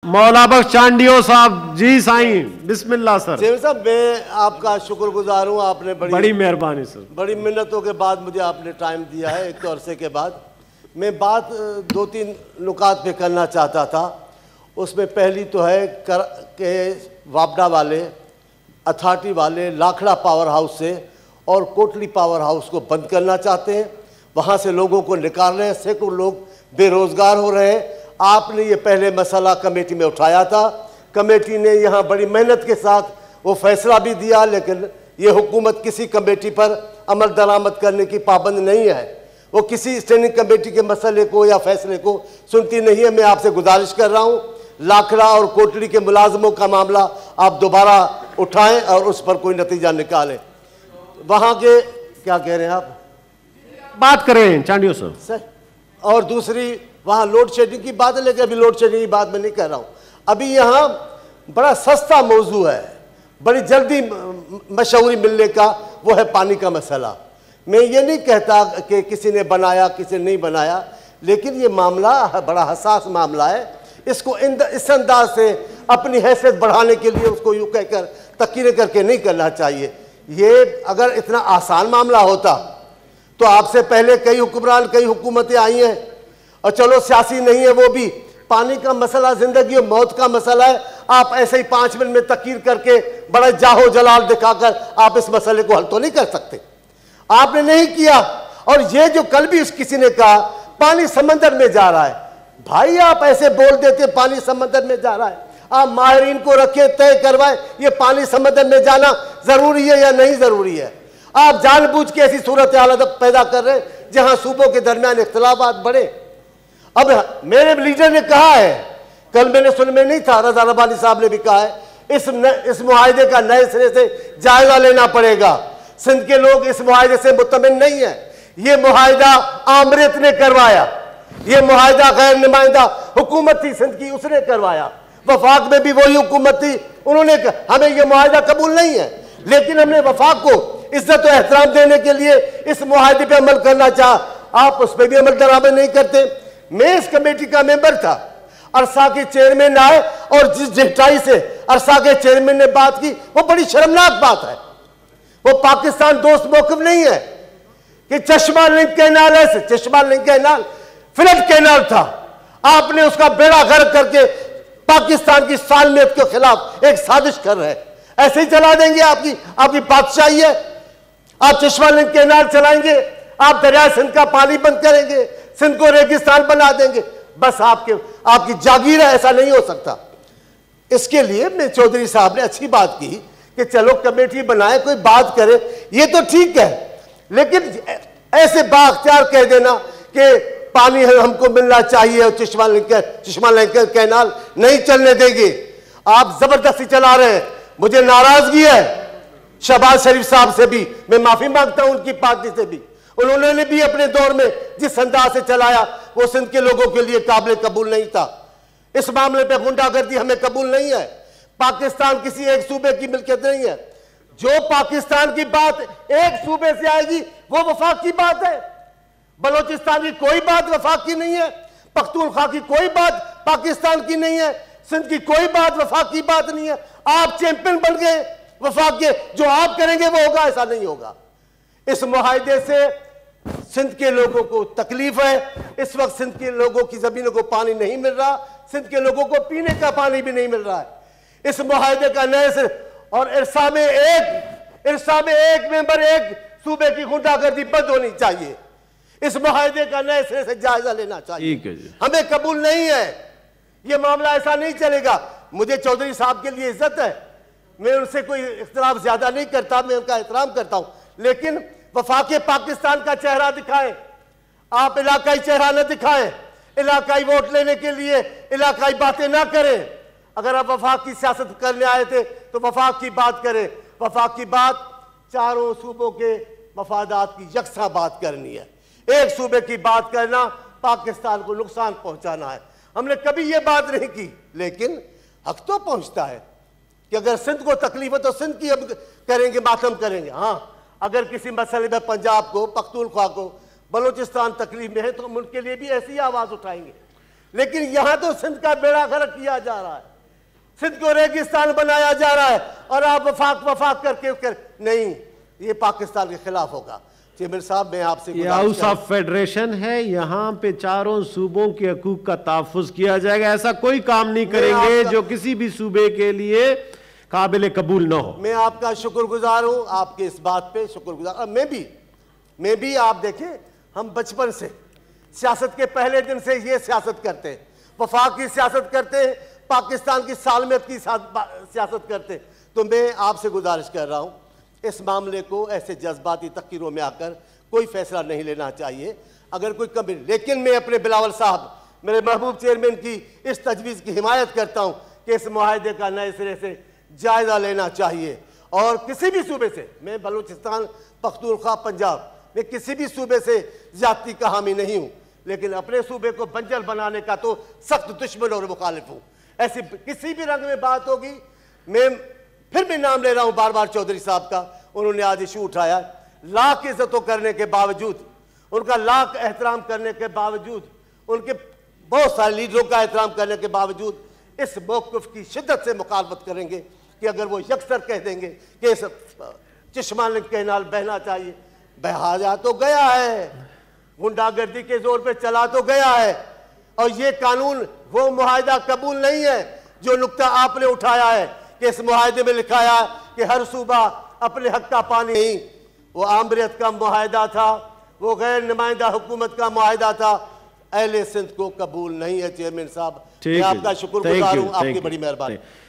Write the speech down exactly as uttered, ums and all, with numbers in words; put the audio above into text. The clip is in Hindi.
मौला बख्श चांडियो साहब जी साईं, बिस्मिल्लाह सर। चेयरमैन साहब, मैं आपका शुक्रगुजार हूँ, आपने बड़ी बड़ी मेहरबानी सर, बड़ी मिन्नतों के बाद मुझे आपने टाइम दिया है, एक तो अरसे के बाद। मैं बात दो तीन नुकात पे करना चाहता था। उसमें पहली तो है कर के वापडा वाले, अथॉरिटी वाले लाखड़ा पावर हाउस से और कोटली पावर हाउस को बंद करना चाहते हैं, वहाँ से लोगों को निकाल रहे हैं, सैकड़ों लोग बेरोज़गार हो रहे हैं। आपने ये पहले मसला कमेटी में उठाया था, कमेटी ने यहाँ बड़ी मेहनत के साथ वो फैसला भी दिया, लेकिन ये हुकूमत किसी कमेटी पर अमल दरामद करने की पाबंद नहीं है। वो किसी स्टैंडिंग कमेटी के मसले को या फैसले को सुनती नहीं है। मैं आपसे गुजारिश कर रहा हूँ, लाखड़ा और कोटली के मुलाजमों का मामला आप दोबारा उठाएं और उस पर कोई नतीजा निकालें। वहाँ के क्या कह रहे हैं आप, बात करें चांडियो साहब सर। और दूसरी वहाँ लोड शेडिंग की बात है, लेकिन अभी लोड शेडिंग की बात मैं नहीं कर रहा हूँ। अभी यहाँ बड़ा सस्ता मौजू है, बड़ी जल्दी मशहूरी मिलने का, वो है पानी का मसला। मैं ये नहीं कहता कि किसी ने बनाया किसी ने नहीं बनाया, लेकिन ये मामला बड़ा हसास मामला है। इसको इस अंदाज से अपनी हैसियत बढ़ाने के लिए उसको यूँ कहकर तकीरे करके नहीं करना चाहिए। ये अगर इतना आसान मामला होता तो आपसे पहले कई हुक्मरान कई हुकूमतें आई हैं, और चलो सियासी नहीं है वो भी, पानी का मसला जिंदगी और मौत का मसला है। आप ऐसे ही पाँच मिनट में तकीर करके बड़ा जाहो जलाल दिखाकर आप इस मसले को हल तो नहीं कर सकते। आपने नहीं किया। और ये जो कल भी किसी ने कहा पानी समंदर में जा रहा है, भाई आप ऐसे बोल देते पानी समंदर में जा रहा है, आप माहिरीन को रखे तय करवाए ये पानी समंदर में जाना जरूरी है या नहीं जरूरी है। आप जानबूझ के ऐसी सूरत हालत पैदा कर रहे हैं जहां सूबों के दरमियान इख्तलाफात बढ़े। अब मेरे लीडर ने कहा है, कल मैंने सुन में नहीं था, रजा रबानी साहब ने भी कहा है, इस न, इस मुआहदे का नए सिरे से जायजा लेना पड़ेगा। सिंध के लोग इस मुआहदे से मुतमिन नहीं है। ये मुआहदा आमरीत ने करवाया, ये मुआहदा गैर नुमाइंदा हुकूमत थी सिंध की, उसने करवाया। वफाक में भी वही हुकूमत थी, उन्होंने हमें ये मुआहदा कबूल नहीं है, लेकिन हमने वफाक को इज्जत और एहतराम देने के लिए इस मुआहदे पे अमल करना चाहा। आप उस पर भी अमल दरामद नहीं करते। मैं इस कमेटी का मेंबर था, अरसा के चेयरमैन आए और जिस ढिठाई से अरसा के चेयरमैन ने बात की वो बड़ी शर्मनाक बात है। वो पाकिस्तान दोस्त मौक़िफ़ नहीं है कि चश्मा लिंक कैनाल है, चश्मा लिंक कैनाल फ्लड कैनाल था, आपने उसका बेड़ा गर्क करके पाकिस्तान की सालमियत के खिलाफ एक साजिश कर रहे हैं। ऐसे ही चला देंगे? आपकी आपकी बादशाही है? आप चश्मा लिंक कैनाल चलाएंगे, आप दरिया सिंध का पानी बंद करेंगे, सिंध को रेगिस्तान बना देंगे, बस आपके आपकी जागीर है? ऐसा नहीं हो सकता। इसके लिए मैं चौधरी साहब ने अच्छी बात की कि चलो कमेटी बनाए, कोई बात करे, ये तो ठीक है, लेकिन ऐसे बाख्तियार कह देना कि पानी हमको मिलना चाहिए और चश्मा लिंक चश्मा लिंक कैनाल नहीं चलने देंगे, आप जबरदस्ती चला रहे हैं। मुझे नाराजगी है शहबाज शरीफ साहब से भी, मैं माफी मांगता हूं उनकी पार्टी से भी। उन्होंने भी अपने दौर में जिस अंदाज से चलाया वो सिंध के लोगों के लिए काबिल कबूल नहीं था। इस मामले पे गुंडागर्दी हमें कबूल नहीं है। पाकिस्तान किसी एक सूबे की मिल्कियत नहीं है। जो पाकिस्तान की बात एक सूबे से आएगी वो वफाक की बात है। बलोचिस्तान की कोई बात वफाक की नहीं है, पख्तूनख्वा की कोई बात पाकिस्तान की नहीं है, सिंध की कोई बात वफाक की बात नहीं है। आप चैंपियन बन गए वफाक के, जो आप करेंगे वो होगा, ऐसा नहीं होगा। इस मुआहदे से सिंध के लोगों को तकलीफ है। इस वक्त सिंध के लोगों की जमीनों को पानी नहीं मिल रहा, सिंध के लोगों को पीने का पानी भी नहीं मिल रहा है। इस मुआहदे का नए से और इरसा में एक इरसा में एक मेंबर एक सूबे की गुंडागर्दी बंद होनी चाहिए। इस मुआहदे का नए सिरे से जायजा लेना चाहिए। ठीक है जी, हमें हमें कबूल नहीं है ये मामला, ऐसा नहीं चलेगा। मुझे चौधरी साहब के लिए इज्जत है, मैं उनसे कोई इख्तिलाफ ज्यादा नहीं करता, मैं उनका एहतराम करता हूं, लेकिन वफाके पाकिस्तान का चेहरा दिखाएं, आप इलाकाई चेहरा न दिखाएं। इलाकाई वोट लेने के लिए इलाकाई बातें ना करें। अगर आप वफाक की सियासत करने आए थे तो वफाक की बात करें। वफाक की बात चारों सूबों के मफादात की यकसा बात करनी है। एक सूबे की बात करना पाकिस्तान को नुकसान पहुंचाना है। हमने कभी ये बात नहीं की, लेकिन हक तो पहुंचता है कि अगर सिंध को तकलीफ है तो सिंध की अब करेंगे, मातम करेंगे। हाँ, अगर किसी मसले में पंजाब को, पख्तूनख्वा को, बलूचिस्तान तकलीफ में है तो हम उनके लिए भी ऐसी आवाज उठाएंगे। लेकिन यहां तो सिंध का बेड़ा गर्क किया जा रहा है, सिंध को रेगिस्तान बनाया जा रहा है, और आप वफाक वफाक करके कर, नहीं, ये पाकिस्तान के खिलाफ होगा। चेयरमैन साहब, मैं आपसे ये हाउस ऑफ फेडरेशन है, यहाँ पे चारों सूबों के हकूक का तहफ़्फ़ुज़ किया जाएगा। ऐसा कोई काम नहीं करेंगे जो किसी भी सूबे के लिए काबिल कबूल ना हो। मैं आपका शुक्रगुजार हूं, आपके इस बात पे शुक्रगुजार। मैं भी मैं भी आप देखें, हम बचपन से सियासत के पहले दिन से ये सियासत करते हैं, वफाक की सियासत करते हैं, पाकिस्तान की सालमियत की सियासत करते हैं। तो मैं आपसे गुजारिश कर रहा हूं, इस मामले को ऐसे जज्बाती तकरीरों में आकर कोई फैसला नहीं लेना चाहिए। अगर कोई कमी, लेकिन मैं अपने बिलावल साहब, मेरे महबूब चेयरमैन की इस तजवीज़ की हिमायत करता हूं कि इस मुआहदे का नए सिरे से जायज़ा लेना चाहिए, और किसी भी सूबे से, मैं बलूचिस्तान, पख्तूनख्वा, पंजाब, मैं किसी भी सूबे से ज्यादती का हामी नहीं हूं, लेकिन अपने सूबे को बंजर बनाने का तो सख्त दुश्मन और मुखालिफ हूं। ऐसी किसी भी रंग में बात होगी, मैं फिर भी नाम ले रहा हूं बार बार चौधरी साहब का, उन्होंने आज इशू उठाया। लाख इज्जतों करने के बावजूद, उनका लाख एहतराम करने के बावजूद, उनके बहुत सारे लीडरों का एहतराम करने के बावजूद इस मौक़िफ़ की शिद्दत से मुखालफत करेंगे कि अगर वो यकसर कह देंगे कि इस चश्मा कहनाल बहना चाहिए, बहा तो गया है, गुंडागर्दी के जोर पे चला तो गया है, और ये कानून वो मुआहदा कबूल नहीं है जो नुक्ता आपने उठाया है कि इस मुआहदे में लिखाया कि हर सूबा अपने हक का पानी नहीं। वो आमरीत का मुआहदा था, वो गैर नुमाइंदा हुकूमत का मुआहदा था, अहले सिंध को कबूल नहीं है। चेयरमैन साहब, मैं आपका शुक्रगुजार हूँ, आपकी बड़ी मेहरबानी।